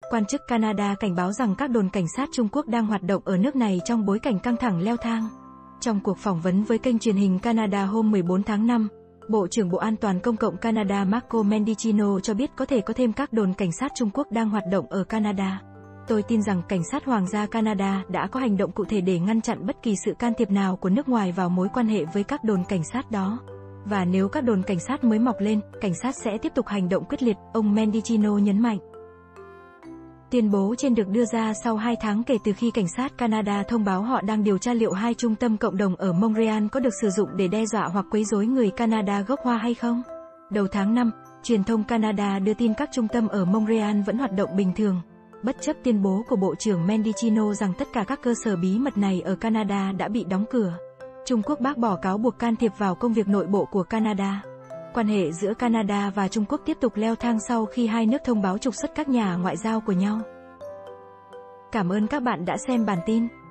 Quan chức Canada cảnh báo rằng các đồn cảnh sát Trung Quốc đang hoạt động ở nước này trong bối cảnh căng thẳng leo thang. Trong cuộc phỏng vấn với kênh truyền hình Canada hôm 14 tháng 5, Bộ trưởng Bộ An toàn Công cộng Canada Marco Mendicino cho biết có thể có thêm các đồn cảnh sát Trung Quốc đang hoạt động ở Canada. Tôi tin rằng cảnh sát Hoàng gia Canada đã có hành động cụ thể để ngăn chặn bất kỳ sự can thiệp nào của nước ngoài vào mối quan hệ với các đồn cảnh sát đó. Và nếu các đồn cảnh sát mới mọc lên, cảnh sát sẽ tiếp tục hành động quyết liệt, ông Mendicino nhấn mạnh. Tuyên bố trên được đưa ra sau 2 tháng kể từ khi cảnh sát Canada thông báo họ đang điều tra liệu 2 trung tâm cộng đồng ở Montreal có được sử dụng để đe dọa hoặc quấy rối người Canada gốc Hoa hay không. Đầu tháng 5, truyền thông Canada đưa tin các trung tâm ở Montreal vẫn hoạt động bình thường, bất chấp tuyên bố của Bộ trưởng Mendicino rằng tất cả các cơ sở bí mật này ở Canada đã bị đóng cửa. Trung Quốc bác bỏ cáo buộc can thiệp vào công việc nội bộ của Canada. Quan hệ giữa Canada và Trung Quốc tiếp tục leo thang sau khi hai nước thông báo trục xuất các nhà ngoại giao của nhau. Cảm ơn các bạn đã xem bản tin.